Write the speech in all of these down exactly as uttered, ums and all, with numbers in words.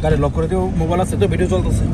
গাড়ি লক করে দিও, মোবাইল আছে তো, ভিডিও চলতেছে।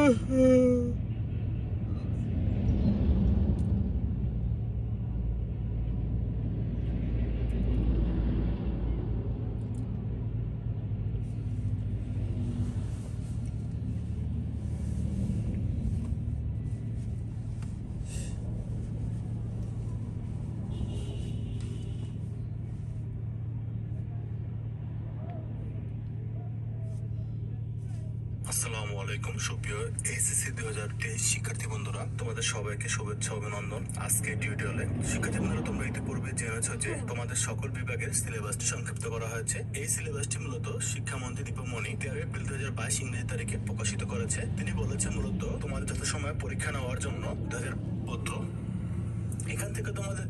আসসালামু আলাইকুম সুপ্রিয় এসএসসি দুই হাজার তেইশ শিক্ষার্থী বন্ধুরা, তোমাদের সবাইকে শুভেচ্ছা অভিনন্দন। আজকে টিউটোরিয়ালে শিক্ষার্থী বন্ধুরা, তোমরা ইতিপূর্বে জেনেছো যে তোমাদের সকল বিভাগের সিলেবাসটি সংক্ষিপ্ত করা হয়েছে। এই সিলেবাসটি মূলত শিক্ষামন্ত্রী দীপমণি তেরো এপ্রিল দুই হাজার বাইশ ইংরেজি তারিখে প্রকাশিত করেছে। তিনি বলেছেন মূলত তোমাদের যত সময় পরীক্ষা নেওয়ার জন্য দুই হাজার পত্র এখান থেকে তোমাদের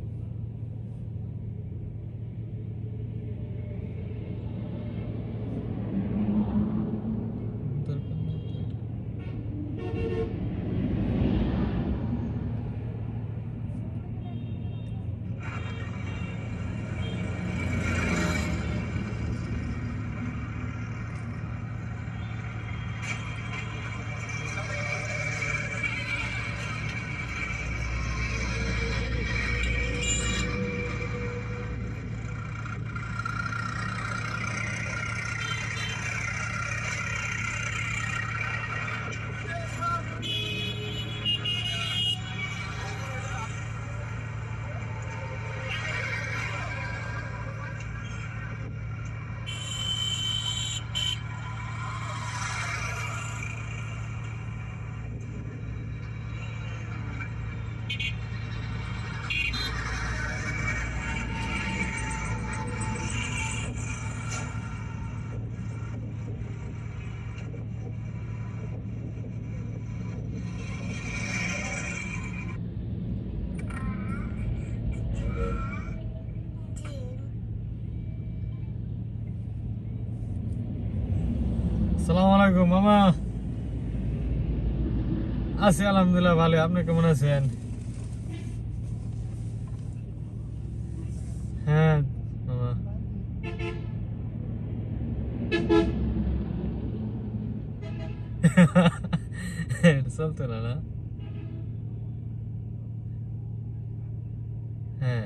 আসসালামু আলাইকুম মামা। আছি আলহামদুলিল্লাহ ভালো, আপনি কেমন আছেন? হ্যাঁ মামা, চলতো না না? হ্যাঁ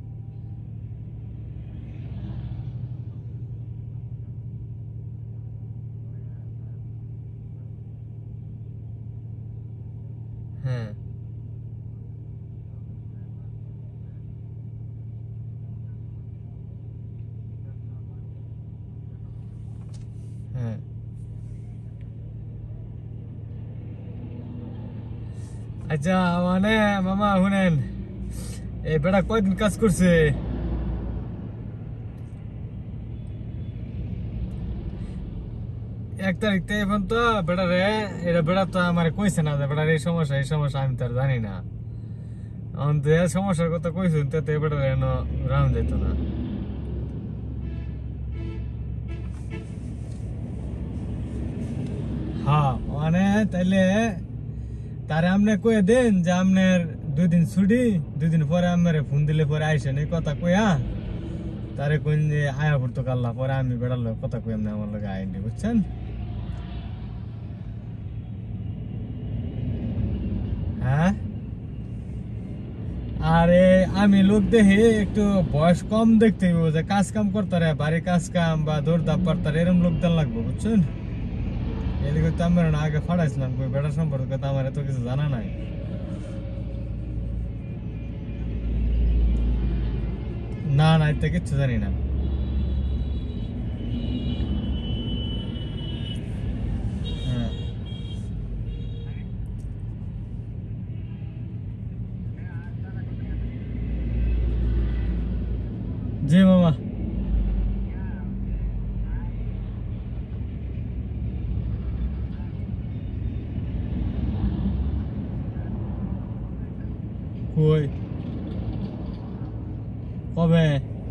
হ্যাঁ হ্যাঁ আচ্ছা, মানে মামা শুনেন, এই বেটা কয়দিন কাজ করছে? এক তারিখ থেকে এখন তো বেটা রে, এটা বেটা তো আমার কইছে না যে বেটার এই সমস্যা এই সমস্যা, আমি তো আর জানি না। এখন তো এই সমস্যার কথা কইছেন তো বেটা রে রাউন যেত না। হ্যাঁ মানে তাইলে তারে আপনি কয়ে দেন যে আপনার দুই দিন ছুটি, দুই দিন পরে আমার ফোন দিলে পরে আইসেন, এই কথা কইয়া তারে কইন যে আয়া পড়তো কাল্লা, পরে আমি বেড়ার লোক কথা কই আপনি আমার লোক আইনি, বুঝছেন? হ্যাঁ, আরে আমি লোক দেখি একটু বয়স কম দেখতে হইব, যে কাজ কাম করতারে, বাড়ি কাজ কাম বা দৌড় দাপ পারতারে, এরম লোক দেন লাগবো, বুঝছেন? এদিকে তো আমার আগে ফাটাইছিলাম, কই বেটার সম্পর্কে তো আমার এত কিছু জানা নাই। না না, এতে কিচ্ছু জানি না। হ্যাঁ জি মামা। কই কবে?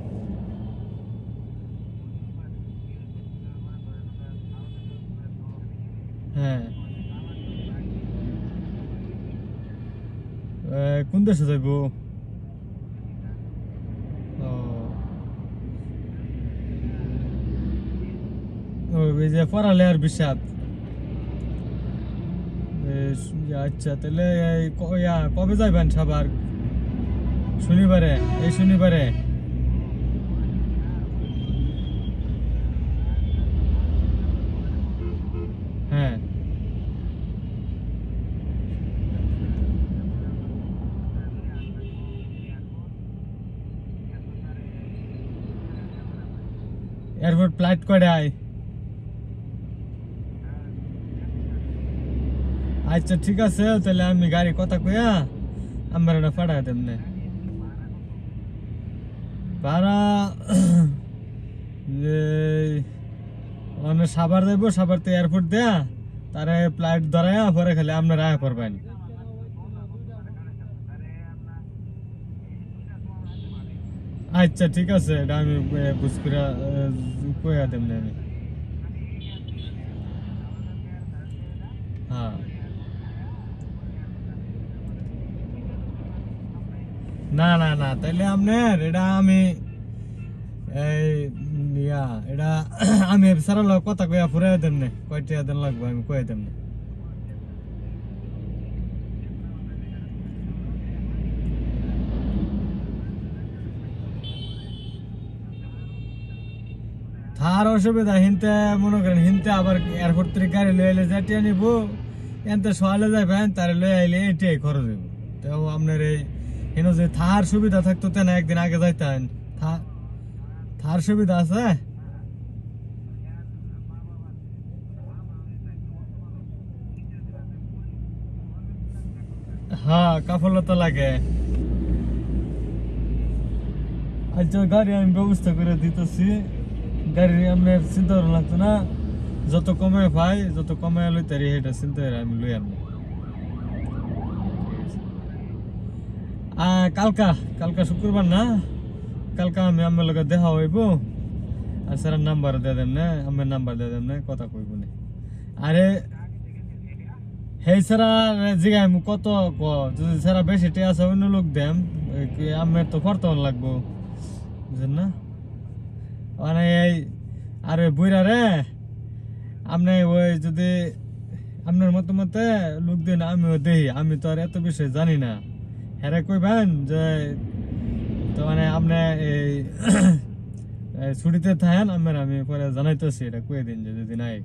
হ্যাঁ, কোন দেশে যাইব? ওই যে পড়ালে আর বিষাদ, আচ্ছা তাহলে এই ক- ইয়া, কবে যাইবেন সাবার? শনিবারে, এই শনিবারে? হ্যাঁ এয়ারপোর্ট ফ্লাইট কয়টায়? আচ্ছা ঠিক আছে, তাহলে আমি গাড়ি কথা কইয়া আমার এটা পাঠাই দেব না। ভাড়া মানে সাবার যাইব, সাবার তো এয়ারপোর্ট দেয়া তারে ফ্লাইট ধরাইয়া পরে খালি আপনারা আয়া পড়বেন। আচ্ছা ঠিক আছে, এটা আমি বুঝ করে কইয়া দেব না আমি। হ্যাঁ না না না, তাইলে আপনার এটা আমি এই ইয়া এটা আমি সারা লোক কথা কইয়া ফুরাই দেন না, কয়টা দিন লাগবে আমি কয়ে দেব না। থার অসুবিধা হিনতে মনে করেন, হিনতে আবার এয়ারপোর্ট থেকে গাড়ি লয়ে এলে যেটিয়া নিব, এনতে সকালে যাবেন তারে লয়ে আইলে এটাই খরচ হইব। তো আপনার এই হেন যে থার সুবিধা থাকতো তেন একদিন আগে যাইতেন। থা- থার সুবিধা আছে? হ্যাঁ কাফলতা লাগে। আচ্ছা গাড়ি আমি ব্যবস্থা করে দিতেছি, গাড়ি আপনার চিন্তা করা লাগতো না, যত কমে পাই যত কমে লইতে পারি সেটা চিন্তা করে আমি লই আমি। কালকা কালকা শুক্রবার না, কালকা আমি আমার লগে দেখা হইব। আর স্যার নাম্বার দিয়ে দেন না, আমার নাম্বার দিয়ে দেন না, কথা কইব না। আরে হেই সারা জিগাই মু কত ক, যদি সারা বেশি টি আছে অন্য লোক দেম, আমার তো ফরতন লাগবো, বুঝলেন না? মানে এই আরে বুইরা রে, আপনি ওই যদি আপনার মতো মতে লোক দিন আমিও দেখি, আমি তো আর এত বিষয় জানি না। হ্যাঁ কইবেন যে তো মানে আপনি এই ছুটিতে থাকেন, আমার আমি পরে জানাইতেছি, এটা কয়ে দিন যে যদি নাই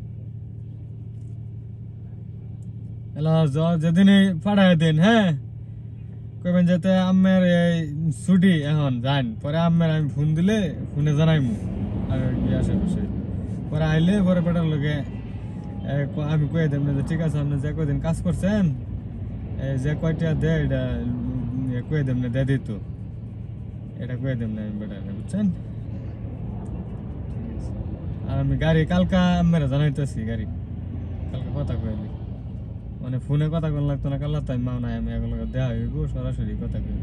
যেদিন পাঠাই দিন। হ্যাঁ কইবেন যাতে আমার এই ছুটি এখন যান, পরে আমার আমি ফোন দিলে ফোনে জানাইমু আর কি আশেপাশে, পরে আইলে পরে পেটার লোকে আমি কয়ে দেব না যে ঠিক আছে আপনি যে কয়দিন কাজ করছেন যে কয়টা দেয় এটা কয়ে দেব না, দে দিত এটা কয়ে দেব না আমি বেটার, বুঝছেন? আর আমি গাড়ি কালকা আমার জানাইতেছি, গাড়ি কালকে কথা কইলি মানে ফোনে কথা কোন লাগতো না, কাল্লা তাই মাও নাই, আমি এগুলো দেওয়া হইব সরাসরি কথা কই।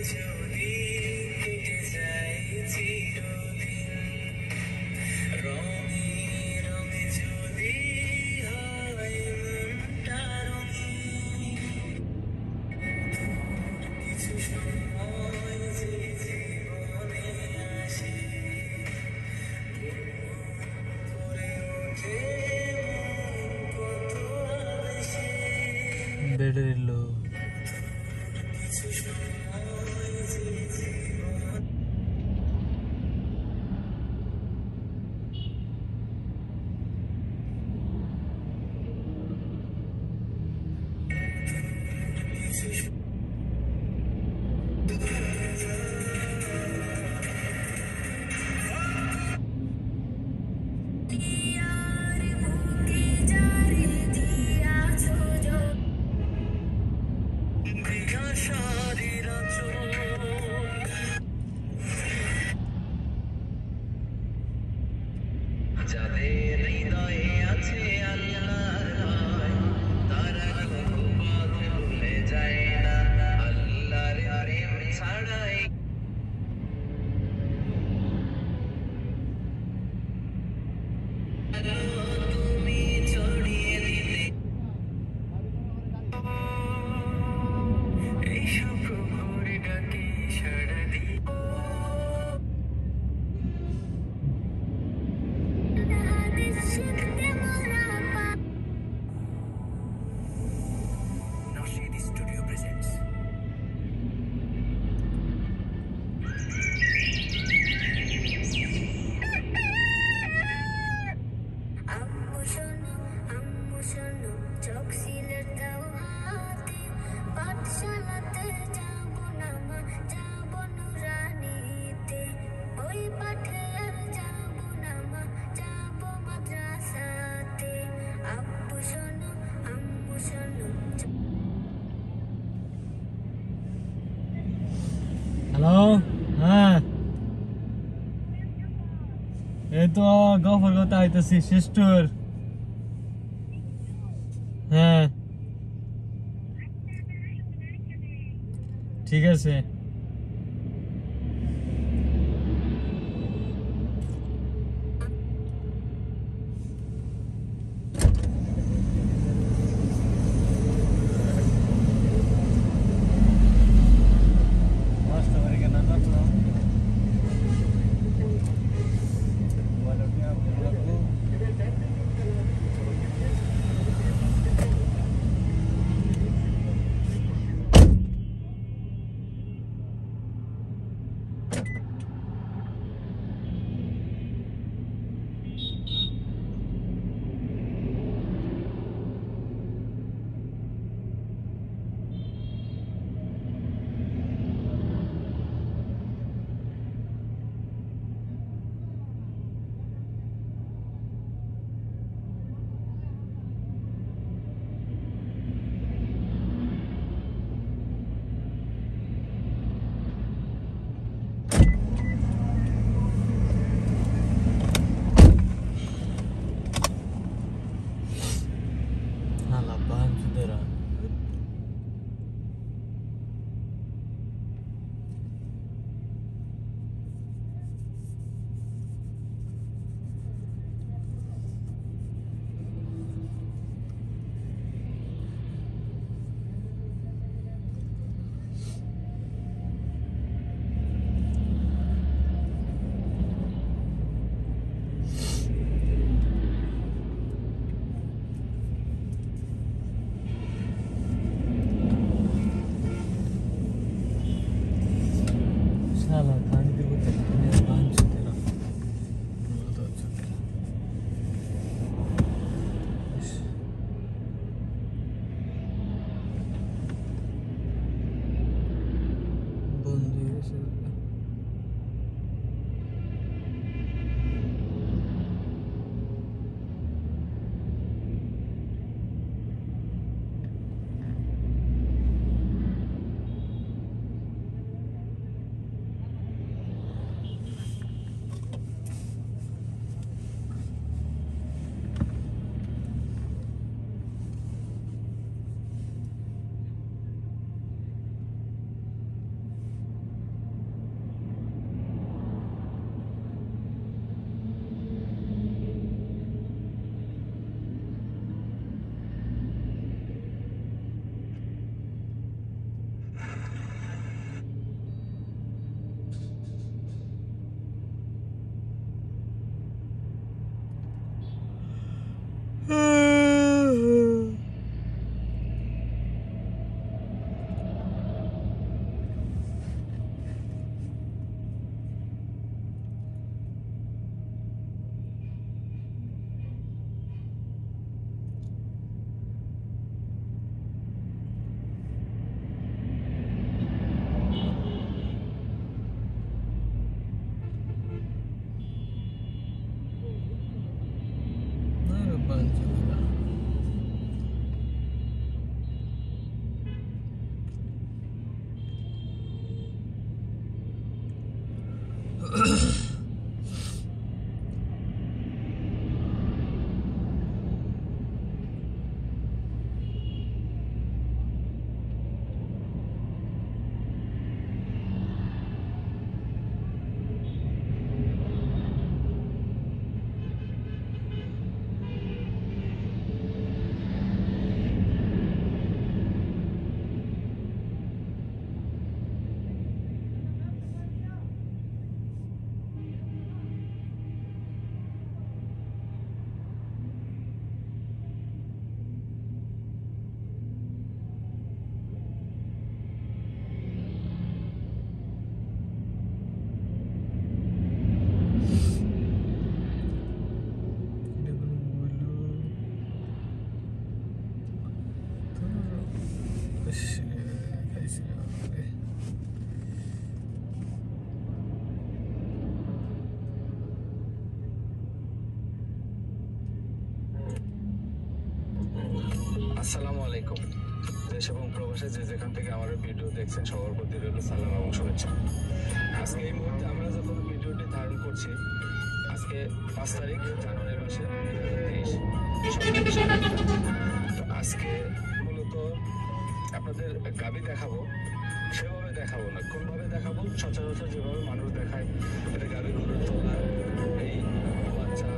বেডেরিলো যাদের হৃদয়ে আছে আল্লাহর ভয় তারা কোনো পথ ভুলে যায় না আল্লাহর প্রেম ছাড়াই তুমি ছড়িয়ে দিতে এই শুক্রবার ডাকে সাড়া দিয়ে Nashid Studio presents আম্মু শোনো আম্মু শোনো চোখ সিলেট দাও হাতে পাঠশালাতে যাবো না মা যাবো নুরানিতে ওই পাঠে আর যাবো না মা যাবো মাদ্রাসাতে আব্বু শোনো আম্মু শোনো হ্যালো হ্যাঁ এই তো গফর কথা হইতেছি সিস্টার হ্যাঁ ঠিক আছে আসসালামু আলাইকুম। দেশ এবং প্রবাসে যে যেখান থেকে আমার ভিডিও দেখছেন সবার প্রতি রইল সালাম এবং শুভেচ্ছা। আজকে এই মুহূর্তে আমরা যখন ভিডিওটি ধারণ করছি, আজকে পাঁচ তারিখ জানুয়ারি মাসে তেইশ তো আজকে মূলত আপনাদের গাবি দেখাবো, সেভাবে দেখাবো না, কোনভাবে দেখাবো সচরাচর যেভাবে মানুষ দেখায়, এটা গাবি গরুর তোলা, এই বাচ্চা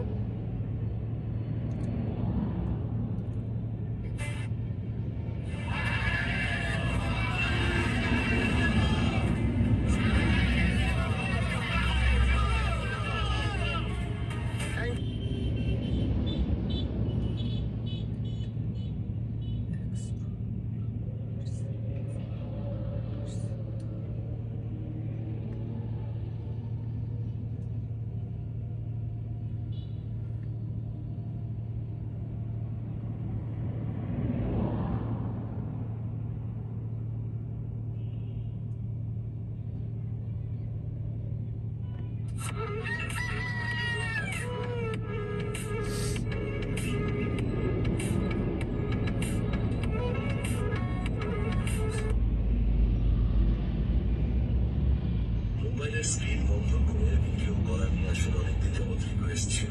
মোবাইলের স্ক্রিন বন্ধ করে ভিডিও করা নিয়ে আসলে অনেকদিন যাবৎ রিকোয়েস্ট ছিল।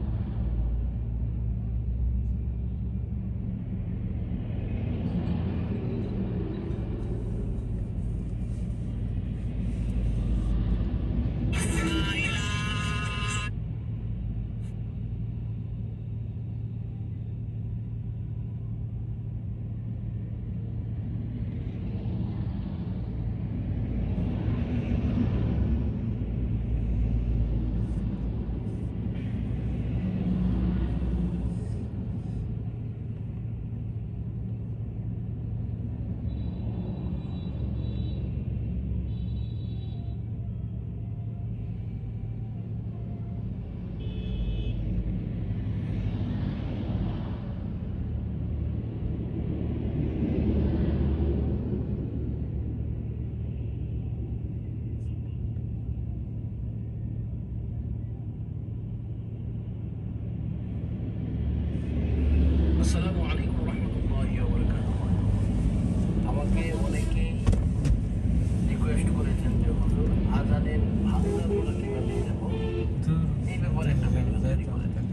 আসসালামু আলাইকুম রহমতুল্লাহি ওয়া বারাকাতুহু। আমাকে অনেকেই রিকোয়েস্ট করেছেন যে হুজুর আজানের ভাঙাগুলো কিভাবে দেবো, এই ব্যাপারে একটা ভিডিও তৈরি করে দেন।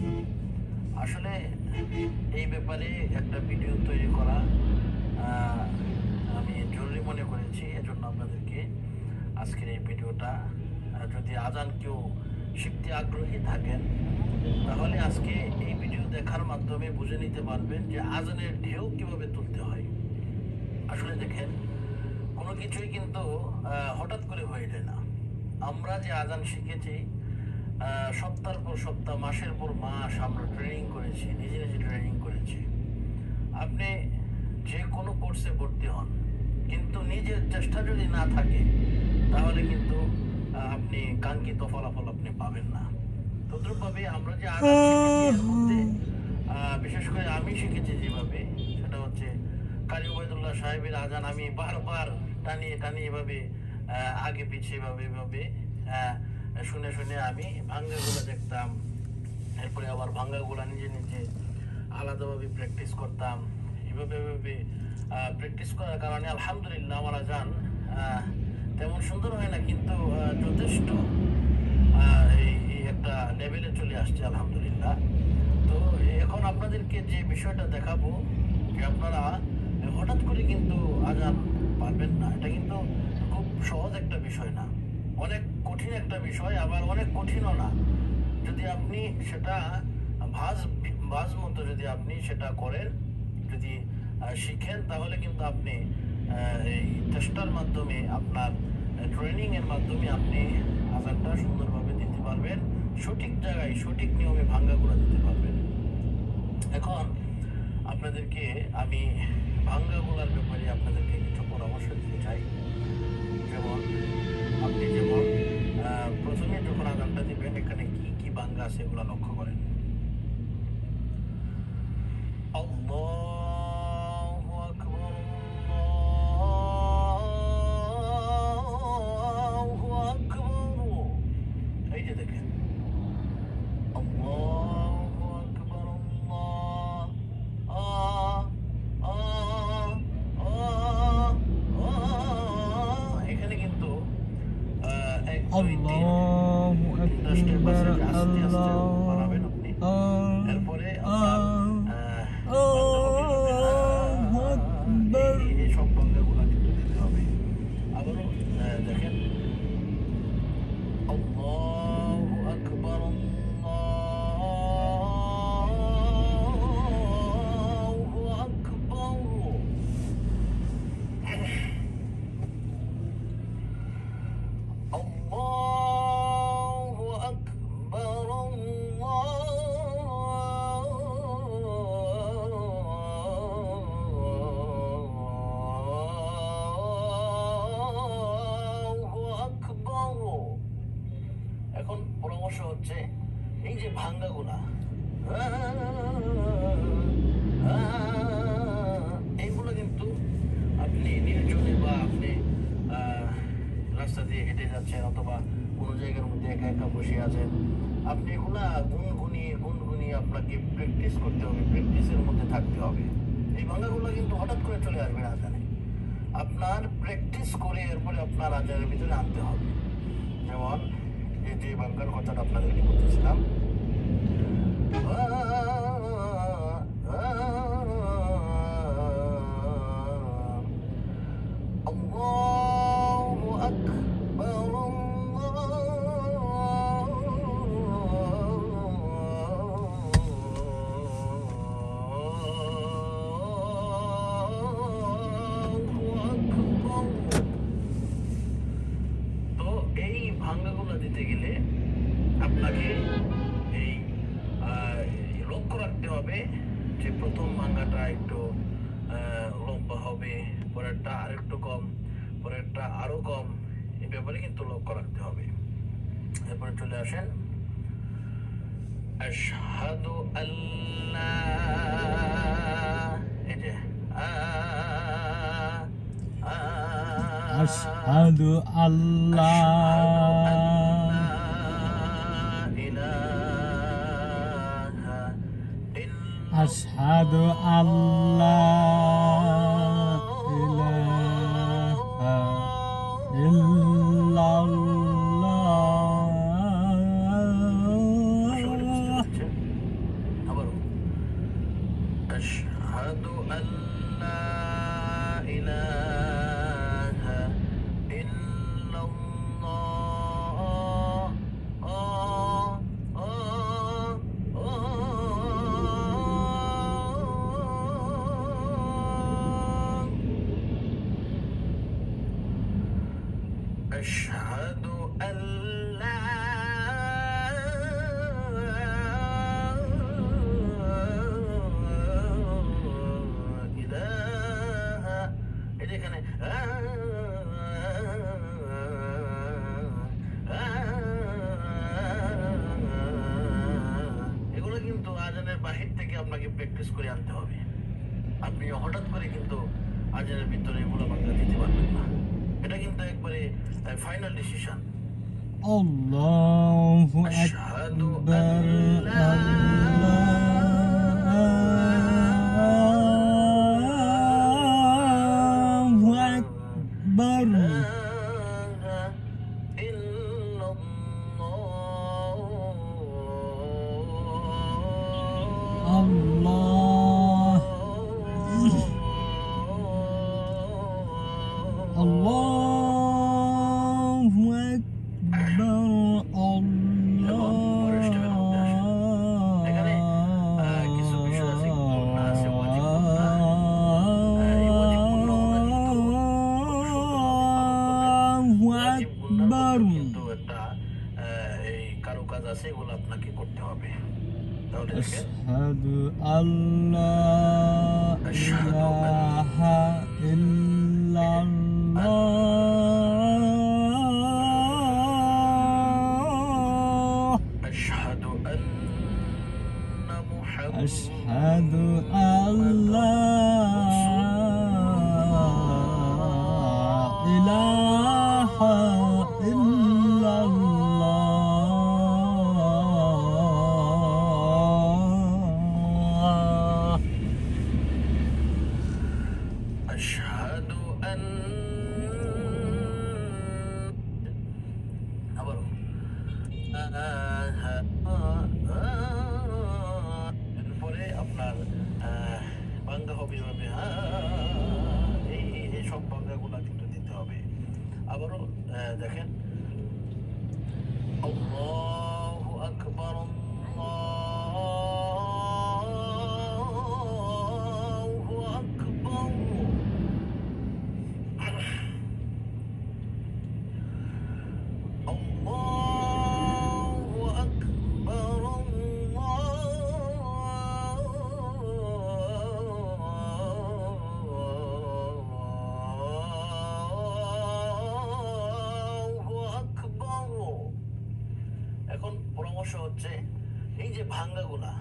আসলে এই ব্যাপারে একটা ভিডিও তৈরি করা আহ, আমি জরুরি মনে করেছি, এজন্য আপনাদেরকে আজকের এই ভিডিওটা, আহ, যদি আজান কেউ শিখতে আগ্রহী থাকেন তাহলে আজকে এই ভিডিও দেখার মাধ্যমে বুঝে নিতে পারবেন যে আজানের ঢেউ কিভাবে তুলতে হয়। আসলে দেখেন, কোনো কিছুই কিন্তু আহ, হঠাৎ করে হয়ে যায় না। আমরা যে আজান শিখেছি, আহ, সপ্তাহের পর সপ্তাহ, মাসের পর মাস আমরা ট্রেনিং করেছি, নিজে নিজে ট্রেনিং করেছি। আপনি যে কোনো কোর্সে ভর্তি হন, কিন্তু নিজের চেষ্টা যদি না থাকে তাহলে কিন্তু আহ, আপনি কাঙ্ক্ষিত ফলাফল আপনি পাবেন না। তদ্রুপভাবে আমরা যে আজান শিখেছি এর মধ্যে আহ, বিশেষ করে আমি শিখেছি যেভাবে, সেটা হচ্ছে কারি ওবায়দুল্লাহ সাহেবের আজান আমি বারবার টানিয়ে টানিয়ে এভাবে আহ, আগে পিছিয়ে এভাবে এভাবে আহ, শুনে শুনে আমি ভাঙ্গাগুলো দেখতাম, এরপরে আবার ভাঙ্গাগুলো নিজে নিজে আলাদাভাবে প্র্যাকটিস করতাম। এভাবে এভাবে প্র্যাকটিস করার কারণে আলহামদুলিল্লাহ আমার আজান আহ, তেমন সুন্দর হয় না, কিন্তু আহ, যথেষ্ট আহ, এই এই একটা লেভেলে চলে আসছে আলহামদুলিল্লাহ। তো এখন আপনাদেরকে যে বিষয়টা দেখাবো, যে আপনারা হঠাৎ করে কিন্তু আজান পারবেন না, এটা কিন্তু খুব সহজ একটা বিষয় না, অনেক কঠিন একটা বিষয়, আবার অনেক কঠিনও না। যদি আপনি সেটা ভাজ ভাজ মতো যদি আপনি সেটা করেন, যদি আহ, শিখেন, তাহলে কিন্তু আপনি আহ, এই চেষ্টার মাধ্যমে, আপনার ট্রেনিং এর মাধ্যমে আপনি আজানটা সুন্দরভাবে দিতে পারবেন, সঠিক জায়গায় সঠিক নিয়মে ভাঙ্গাগুলো দিতে পারবেন। এখন আপনাদেরকে আমি ভাঙ্গাগুলার ব্যাপারে আপনাদেরকে কিছু পরামর্শ দিতে চাই। যেমন আপনি যেমন আহ, প্রথমে যখন আজানটা দিবেন, এখানে কি কি ভাঙ্গা আছে এগুলো লক্ষ্য করেন। আল্লাহু আকবার, আল্লাহু আকবার। এই যে দেখেন, আল্লাহু আকবার, আল্লাহ আল্লাহু আকবার আল্লাহু বানাবেন আপনি আকবার এরপরে আপনার আহ, আকবার এই- এই সব ভাঙ্গাগুলা কিন্তু দিতে হবে আবারও আহ, দেখেন আল্লাহু আকবার আল্লাহু আকবার الله أكبر الله أكبر এখন পরামর্শ হচ্ছে এই যে ভাঙ্গাগুলা এইগুলো কিন্তু আপনি নির্জনে বা আপনি আহ, রাস্তা দিয়ে হেঁটে যাচ্ছেন অথবা কোনো জায়গার মধ্যে একা একা বসে আছেন আপনি এগুলা গুনগুনিয়ে গুনগুনিয়ে আপনাকে প্র্যাকটিস করতে হবে প্র্যাকটিসের মধ্যে থাকতে হবে এই ভাঙ্গাগুলো কিন্তু হঠাৎ করে চলে আসবে না আজানে আপনার প্র্যাকটিস করে এরপরে আপনার আজানের ভিতরে আনতে হবে যেমন এই যে ভাঙ্গার কথাটা আপনাদেরকে বলতেছিলাম الله أكبر الله أكبر তো এই ভাঙ্গাগুলো দিতে গেলে আপনাকে এই আহ, লক্ষ্য রাখতে হবে যে প্রথম ভাঙ্গাটা একটু আহ, লম্বা হবে পরেরটা আর একটু কম পরেরটা আরো কম এই ব্যাপারে কিন্তু লক্ষ্য রাখতে হবে এরপরে চলে আসেন আশহাদু আল্লাহ এই যে আ আ আশহাদু আল্লাহ আশহাদু আল্লাহ ইলাহা ইল্লাল্লাহ আবারও আশহাদু আল্লা ইলাহা ইল্লাল্লাহ أشهد أن لا إله এখানে এগুলো কিন্তু আজানের বাহির থেকে আপনাকে প্র্যাকটিস করে আনতে হবে আপনি হঠাৎ করে কিন্তু আজানের ভিতরে এগুলো বাংলা দিতে পারবেন না এটা কিন্তু একবারে ফাইনাল ডিসিশন আল্লাহু আশহাদু আকবার আল্লাহু আকবার আল্লাহ আল্লাহু আকবার এখানে আহ, কিছু বিষয় আছে গুণা আছে ওয়াজিব গুণা এই ওয়াজিব গুণাগুলো কিন্তু ওয়াজিব গুণার কিন্তু একটা আহ, এই কারুকাজ আছে এগুলো আপনাকে করতে হবে তাহলে দেখেন আশহাদু আল্লা ইলাহা ইল্লাল্লাহ আশহাদু আন্না মুহাম্মাদ আশহাদু আল্লা ইলাহা ইল্লাল্লাহ أشهد أن আবারও আবারও আহ, দেখেন আল্লাহু আকবার আল্লাহু আকবার আল্লাহু আকবার আল্লাহু আকবার। এখন পরামর্শ হচ্ছে এই যে ভাঙ্গাগুলা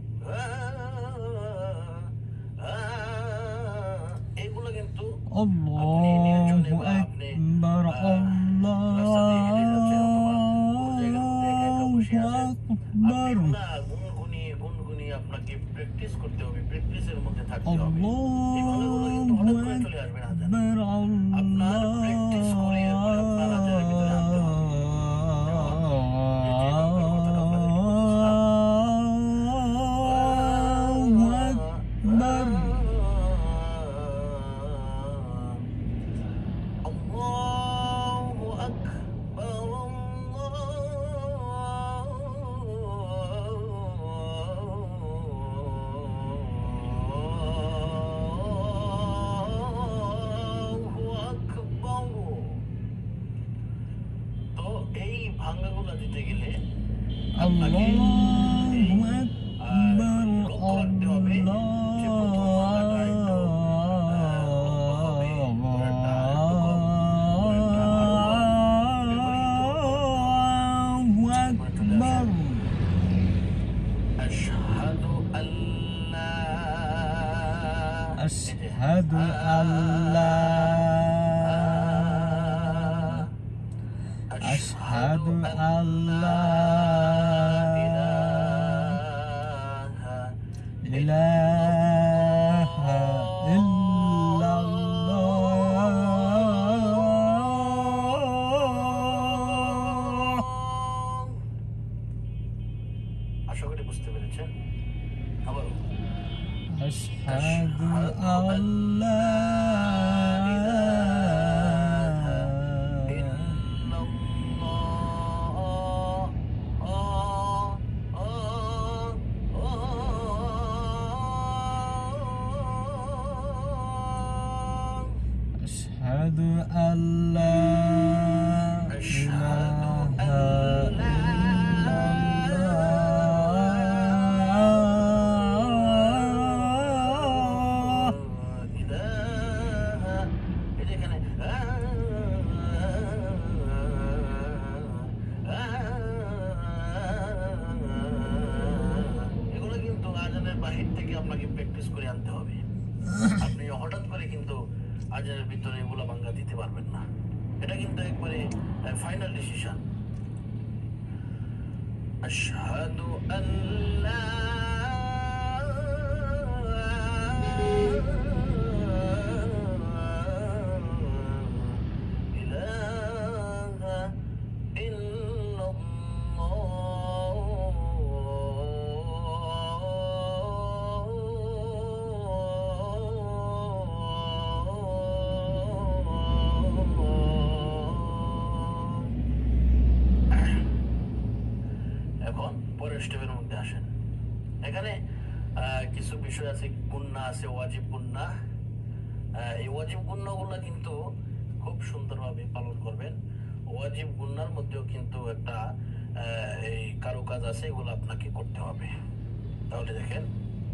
এগুলো কিন্তু আপনি নির্জনে বা আপনি আকবার আহ, রাস্তা দিয়ে হেঁটে যাচ্ছেন অথবা কোনো জায়গার মধ্যে একা একা বসে আছেন, আপনি এগুলা গুনগুনিয়ে গুনগুনিয়ে আপনাকে প্র্যাকটিস করতে হবে, প্র্যাকটিসের মধ্যে থাকতে হবে। এই ভাঙ্গাগুলো কিন্তু হঠাৎ করে চলে আসবে না, জানেন? আপনার প্র্যাকটিস করে এরপরে আপনার আজানের ভিতরে আনতে হবে। Allahu Akbar Allahu Akbar। তো এই ভাঙ্গাগুলা দিতে গেলে আপনাকে এই, আহ, লক্ষ্য রাখতে হবে যে প্রথম ভাঙ্গাটা একটু আহ, লম্বা হবে, পরেরটা একটু কম, পরেরটা আরো কম। এরপরে কিন্তু চলে আসে আশহাদু আল্লাহ আশহাদু আল্লাহ আশহাদু আল্লাহ ইলাহা ইল্লাল্লাহ। আশা করি বুঝতে পেরেছেন। আবার আশহাদু আল্লাহ أشهد أن لا أشهد أن إله إلا الله এগুলো কিন্তু আজানের বাহির থেকে আপনাকে প্র্যাকটিস করে আনতে হবে। আপনি হঠাৎ করে কিন্তু আজানের ভিতরে এগুলো ভাঙ্গা দিতে পারবেন না। এটা কিন্তু একবারে ফাইনাল ডিসিশন। আশহাদু আল্লা ইলাহা এখন পরের স্টেপের মধ্যে আসেন। এখানে আহ, কিছু বিষয় আছে, গুন্না আছে, ওয়াজিব গুন্না। আহ, এই ওয়াজিব গুন্নাগুলো কিন্তু খুব সুন্দরভাবে পালন করবেন। ওয়াজিব গুন্নার মধ্যেও কিন্তু একটা আহ, এই কারুকাজ আছে, এগুলো আপনাকে করতে হবে। তাহলে দেখেন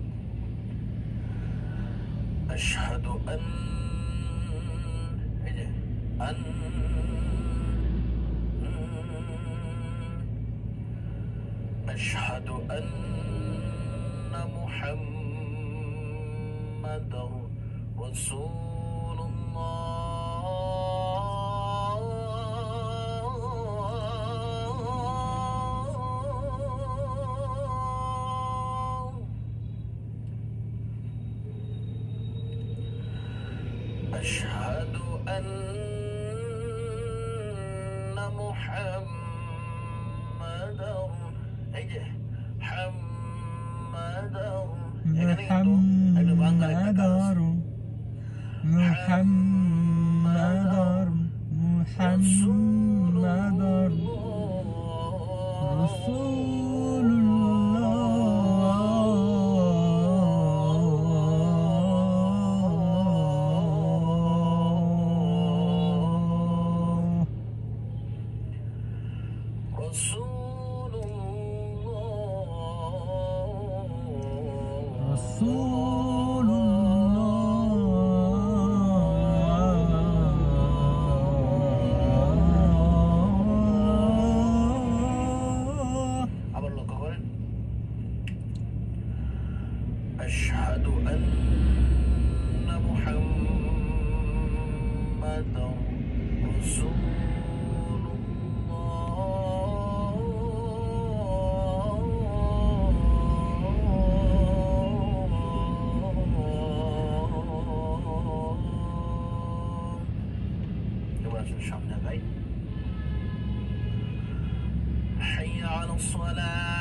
আশহাদু আন, এই যে আন أشهد أن محمدا رسول الله أشهد أن محمدا এই যে হাম্মাদার, এখানে কিন্তু একটা বাংলার একটা কাজ আছে। محمد محمد মুহাম্মাদুর رسول الله رسول الله আবার লক্ষ্য করেন আশহাদু আন্না মুহাম্মাদার রাসূলুল্লাহ। এবার আসুন সামনে ভাই। হাইয়া আলাস সালাহ